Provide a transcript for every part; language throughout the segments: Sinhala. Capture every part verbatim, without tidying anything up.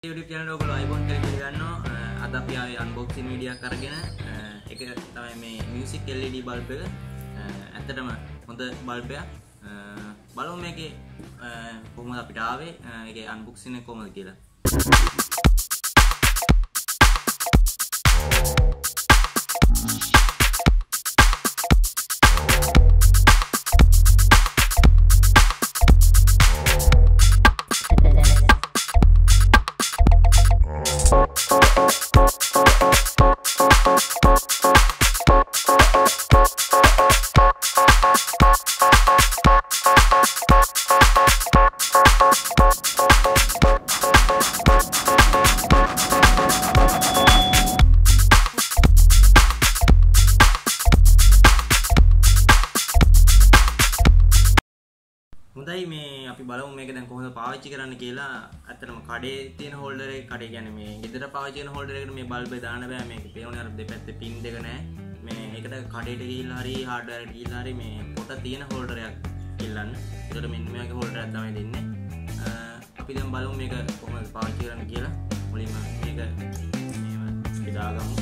YouTube channel ඔයගොල්ලෝ iPhone කෙනෙක් ගන්නවා. අද අපි ආවේ unboxing video එකක් අරගෙන ඒක තමයි මේ music L E D bulb එක. ඇත්තටම හොඳ bulb එකක්. බලමු මේකේ කොහොමද අපිට ආවේ ඒකේ unboxing එක කොහොමද කියලා. හොඳයි මේ අපි බලමු මේක දැන් කොහොමද පාවිච්චි කරන්න කියලා. ඇත්තටම කඩේ තියෙන හෝල්ඩර් එක කඩේ කියන්නේ මේ ගෙදර පාවිච්චි කරන හෝල්ඩර් එකකට මේ බල්බ් එක දාන්න බෑ. මේක පේන්නේ අර දෙපැත්තේ පින් දෙක නැහැ. මේ ඒකට කඩේට ගිහිල්ලා හරි හાર્ඩ්වෙයාර් එකට ගිහිල්ලා හරි මේ පොට තියෙන හෝල්ඩර් එකක් ඉල්ලන්න. ඒකට මෙන්න මේ වගේ හෝල්ඩර් එකක් තමයි දෙන්නේ. අපි දැන් බලමු මේක කොහොමද පාවිච්චි කරන්න කියලා. මුලින්ම මේක මේව දාගමු.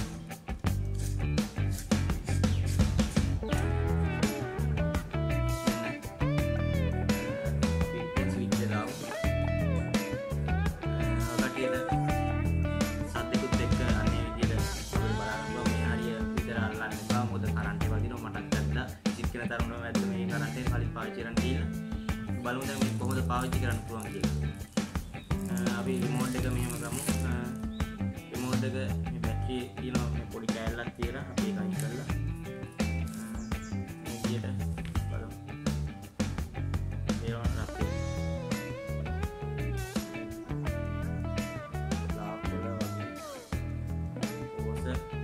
බලමු දැන් මේක කොහොමද පාවිච්චි කරන්න පුළුවන් කියලා. අපි රිමෝට් එක මෙහෙම ගමු. රිමෝට් එක මේ බැටරිය තියෙනවා මේ පොඩි කෑල්ලක් තියලා අපි ඒක අයින් කරලා මේ විදියට බලමු. ඒවා අපි ලාප් වල වගේ ඕස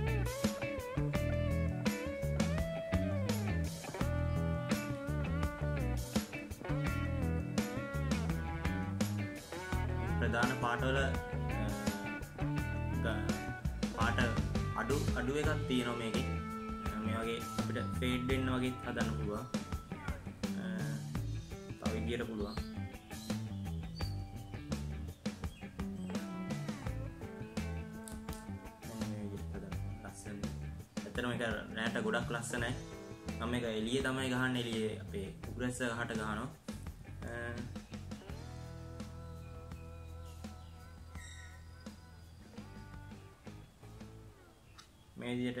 ප්‍රධාන පාටවල පාට අඩු අඩු එකක් තියෙනවා මේකේ. මේ වගේ අපිට ෆේඩ් වෙන්න වගේ හදන්න පුළුවන්. තව විදියට පුළුවන්. මේ විදියට හදන්න ලස්සන. ඇත්තටම මේක රැට ගොඩක් ලස්සනයි. මම මේක එළියේ තමයි ගහන්නේ. එළියේ අපේ උග්‍රස්ස ගහට ගහනවා. මේ විදියට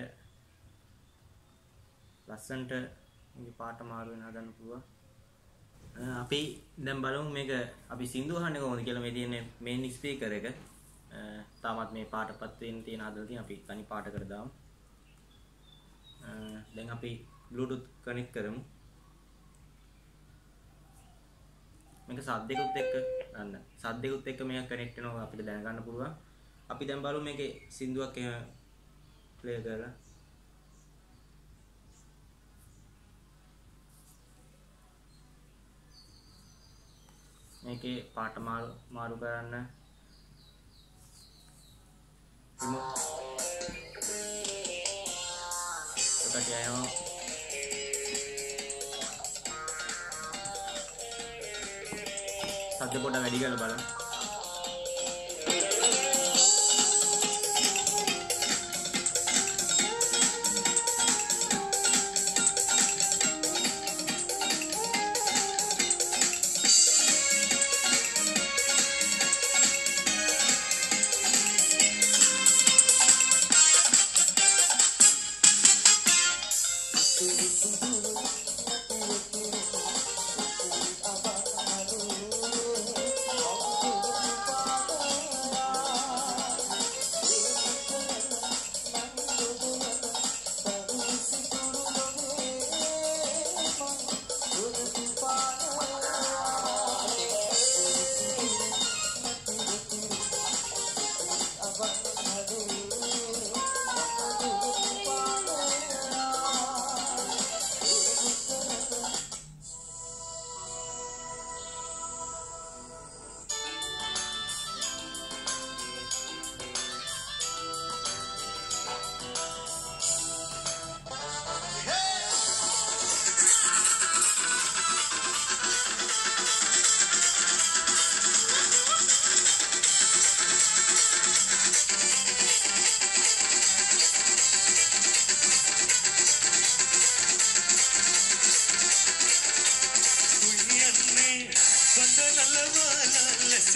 ලස්සන්ට මේකේ පාට මාරු වෙන හදන්න පුළුවන්. අපි දැන් බලමු මේක අපි සින්දු අහන්නේ කොහොමද කියලා. මේ තියෙන්නේ මේන් ස්පීකර් එක. තාමත් මේ පාටපත් වෙන්න තියෙන හදලා තියෙන අපි තනි පාට කර දාමු. දැන් අපි Bluetooth කනෙක්ට් කරමු. මේක සද්දෙකුත් එක්ක ගන්න. සද්දෙකුත් එක්ක මේක කනෙක්ට් වෙනවා අපිට දැනගන්න පුළුවන්. අපි දැන් බලමු මේකේ සින්දුවක් එහෙම play කරලා මේකේ පාට මාරු මාරු කරන්න ඔකට යනවා. සද්ද පොඩ්ඩක් වැඩි කරලා බලන්න.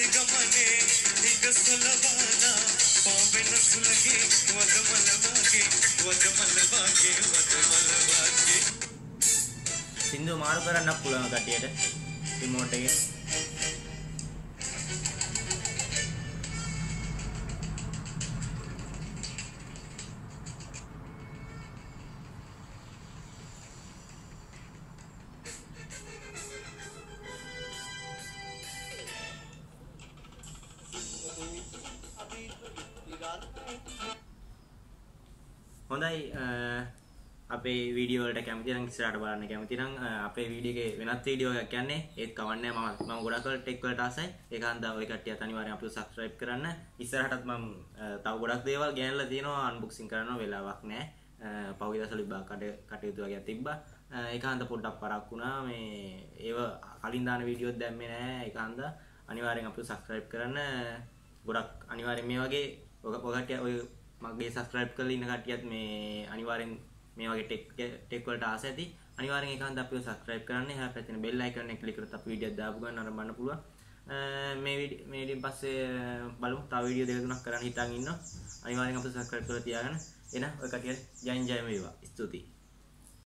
සින්දුව මාරු කරන්නත් පුළුවන් කටියට රිමෝට් එකේ. හොඳයි අපේ වීඩියෝ වලට කැමති නම් ඉස්සරහට බලන්න කැමති නම් අපේ වීඩියෝ එකේ වෙනත් වීඩියෝ එකක් යන්නේ ඒත් කවන්නේ මම මම ගොඩක් වල ටෙක් වලට ආසයි ඒකන්ද ඔය කට්ටියත් අනිවාර්යෙන් අපිව සබ්ස්ක්‍රයිබ් කරන්න ඉස්සරහටත් මම තව ගොඩක් දේවල් ගෙනල්ලා තියෙනවා අන්බොක්සින් කරන්න වෙලාවක් නැහැ පහුගිය දවස්වල බා කටයුතු වගේ තිබ්බා ඒකන්ද පොඩ්ඩක් පරක් වුණා මේ ඒව කලින් දාන වීඩියෝත් දැම්මේ නැහැ ඒකන්ද අනිවාර්යෙන් අපිව සබ්ස්ක්‍රයිබ් කරන්න ගොඩක් අනිවාර්යෙන් මේ වගේ ඔය කට්ටිය ඔය මගේ සබස්ක්‍රයිබ් කරලා ඉන්න කට්ටියත් මේ අනිවාර්යෙන් මේ වගේ ටෙක් ටෙක් වලට ආස ඇති අනිවාර්යෙන් ඒකන්ද අපිව සබස්ක්‍රයිබ් කරන්න එහා පැත්තේ බෙල් අයිකන් එක ක්ලික් කරලා අපි වීඩියෝ දාපු ගමන් අරඹන්න පුළුවන් මේ මේ වීඩියෝෙන් පස්සේ බලමු තව වීඩියෝ දෙක තුනක් කරන්න හිතාගෙන ඉන්නවා අනිවාර්යෙන් අපිව සබස්ක්‍රයිබ් කරලා තියාගන්න එන ඔය කට්ටියට ජයින් ජයම වේවා ස්තුතියි